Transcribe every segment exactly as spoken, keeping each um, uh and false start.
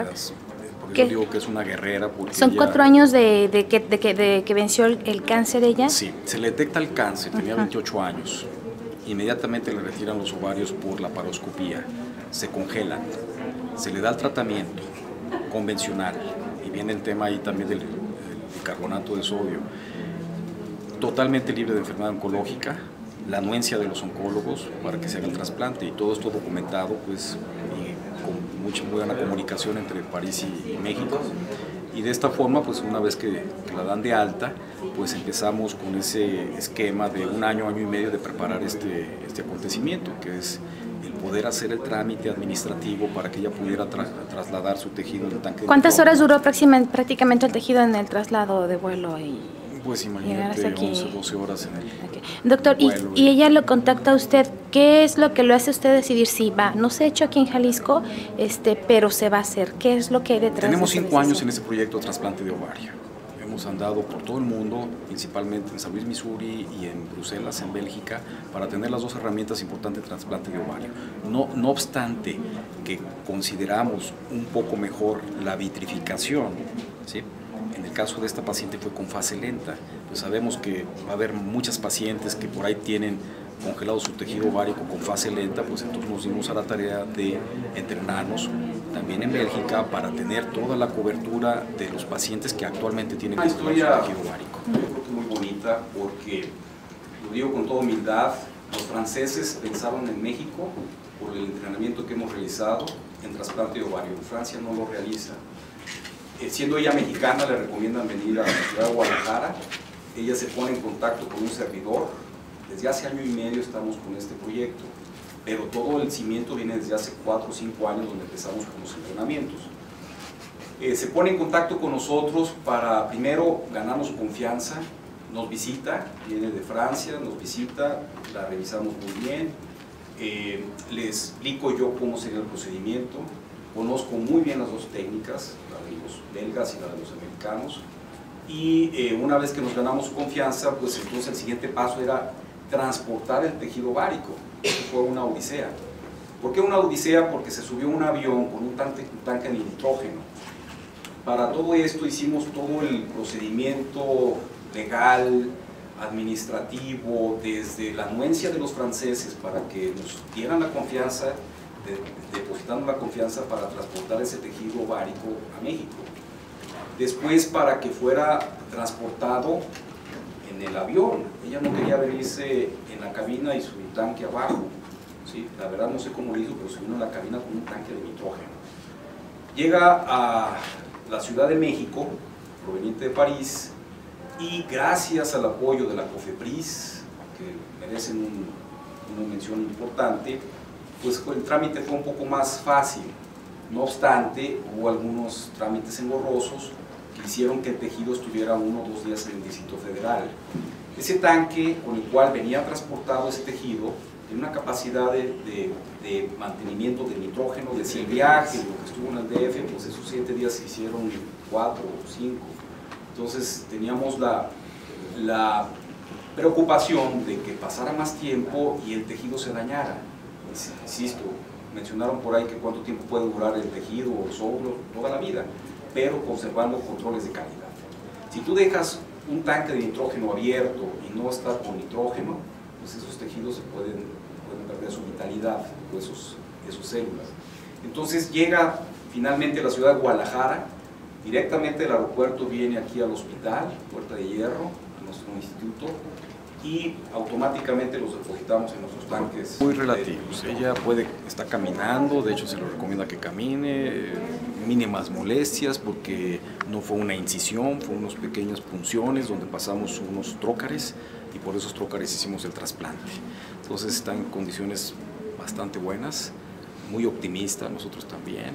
Por eso digo que es una guerrera. Porque ¿Son ella, cuatro años de, de, que, de, que, de que venció el, el cáncer ella? Sí, se le detecta el cáncer, tenía Ajá. veintiocho años. Inmediatamente le retiran los ovarios por la paroscopía, se congelan, se le da el tratamiento convencional, y viene el tema ahí también del, del bicarbonato de sodio, totalmente libre de enfermedad oncológica, la anuencia de los oncólogos para que se haga el trasplante, y todo esto documentado, pues, y con mucha buena comunicación entre París y, y México. Y de esta forma, pues una vez que, que la dan de alta, pues empezamos con ese esquema de un año, año y medio de preparar este, este acontecimiento, que es el poder hacer el trámite administrativo para que ella pudiera tra trasladar su tejido en el tanque. ¿Cuántas horas duró prácticamente el tejido en el traslado de vuelo? Y pues imagínate, once, doce horas en el okay. Doctor, y, y ella lo contacta a usted, ¿qué es lo que lo hace usted decidir si va? No se ha hecho aquí en Jalisco, este, pero se va a hacer. ¿Qué es lo que hay detrás? Tenemos de cinco años en este proyecto de trasplante de ovario. Hemos andado por todo el mundo, principalmente en San Luis, Missouri, y en Bruselas, en Bélgica, para tener las dos herramientas importantes de trasplante de ovario. No, no obstante que consideramos un poco mejor la vitrificación, ¿sí? En el caso de esta paciente fue con fase lenta, pues sabemos que va a haber muchas pacientes que por ahí tienen congelado su tejido ovárico con fase lenta, pues entonces nos dimos a la tarea de entrenarnos también en Bélgica para tener toda la cobertura de los pacientes que actualmente tienen congelado su tejido ovárico. Yo creo que muy bonita, porque, lo digo con toda humildad, los franceses pensaron en México por el entrenamiento que hemos realizado en trasplante de ovario. En Francia no lo realiza. Siendo ella mexicana, le recomiendan venir a la ciudad de Guadalajara. Ella se pone en contacto con un servidor. Desde hace año y medio estamos con este proyecto, pero todo el cimiento viene desde hace cuatro o cinco años, donde empezamos con los entrenamientos. Eh, se pone en contacto con nosotros para primero ganarnos confianza, nos visita, viene de Francia, nos visita, la revisamos muy bien, eh, le explico yo cómo sería el procedimiento. Conozco muy bien las dos técnicas, la de los belgas y la de los americanos, y eh, una vez que nos ganamos su confianza, pues entonces el siguiente paso era transportar el tejido ovárico. Eso fue una odisea. ¿Por qué una odisea? Porque se subió un avión con un tanque, un tanque de nitrógeno. Para todo esto hicimos todo el procedimiento legal, administrativo, desde la anuencia de los franceses para que nos dieran la confianza, de, depositando la confianza para transportar ese tejido ovárico a México. Después, para que fuera transportado en el avión. Ella no quería venirse en la cabina y su tanque abajo, ¿sí? La verdad no sé cómo lo hizo, pero se vino en la cabina con un tanque de nitrógeno. Llega a la Ciudad de México, proveniente de París, y gracias al apoyo de la COFEPRIS, que merecen un, una mención importante, pues el trámite fue un poco más fácil. No obstante, hubo algunos trámites engorrosos que hicieron que el tejido estuviera uno o dos días en el Distrito Federal. Ese tanque con el cual venía transportado ese tejido tiene una capacidad de, de, de mantenimiento de nitrógeno, de cien viajes, lo que estuvo en el D F, pues esos siete días se hicieron cuatro o cinco. Entonces teníamos la, la preocupación de que pasara más tiempo y el tejido se dañara. Insisto, mencionaron por ahí que cuánto tiempo puede durar el tejido o los óvulos, toda la vida, pero conservando controles de calidad. Si tú dejas un tanque de nitrógeno abierto y no está con nitrógeno, pues esos tejidos se pueden, pueden perder su vitalidad, o esos, esos células. Entonces llega finalmente a la ciudad de Guadalajara, directamente del aeropuerto viene aquí al hospital, Puerta de Hierro, a nuestro instituto, y automáticamente los depositamos en nuestros tanques. Muy relativos. Ella puede, está caminando, de hecho se le recomienda que camine, mínimas molestias porque no fue una incisión, fue unas pequeñas punciones donde pasamos unos trócares y por esos trócares hicimos el trasplante. Entonces está en condiciones bastante buenas, muy optimista, nosotros también,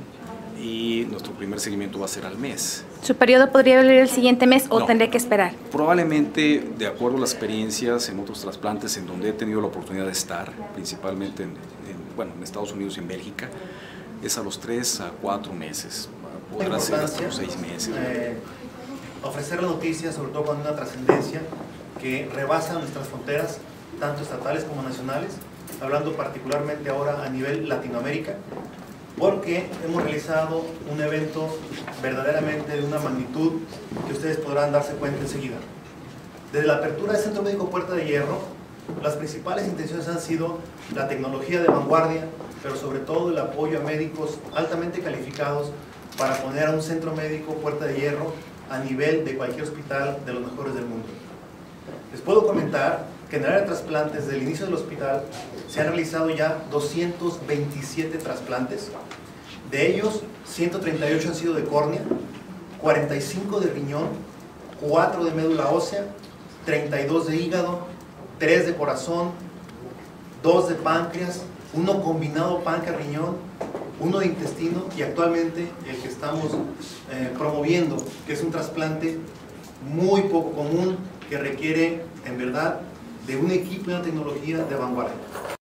y nuestro primer seguimiento va a ser al mes. ¿Su periodo podría venir el siguiente mes o no, tendría que esperar? Probablemente, de acuerdo a las experiencias en otros trasplantes en donde he tenido la oportunidad de estar, principalmente en, en, bueno, en Estados Unidos y en Bélgica, es a los tres a cuatro meses, podrá ser hasta los seis meses. Eh, ofrecer la noticia, sobre todo con una trascendencia que rebasa nuestras fronteras, tanto estatales como nacionales, hablando particularmente ahora a nivel Latinoamérica, porque hemos realizado un evento verdaderamente de una magnitud que ustedes podrán darse cuenta enseguida. Desde la apertura del Centro Médico Puerta de Hierro, las principales intenciones han sido la tecnología de vanguardia, pero sobre todo el apoyo a médicos altamente calificados para poner a un centro médico Puerta de Hierro a nivel de cualquier hospital de los mejores del mundo. Les puedo comentar que en el área de trasplantes, desde el inicio del hospital, se han realizado ya doscientos veintisiete trasplantes. De ellos, ciento treinta y ocho han sido de córnea, cuarenta y cinco de riñón, cuatro de médula ósea, treinta y dos de hígado, tres de corazón, dos de páncreas, uno combinado páncreas-riñón, uno de intestino y actualmente el que estamos eh, promoviendo, que es un trasplante muy poco común que requiere, en verdad, de un equipo y una tecnología de vanguardia.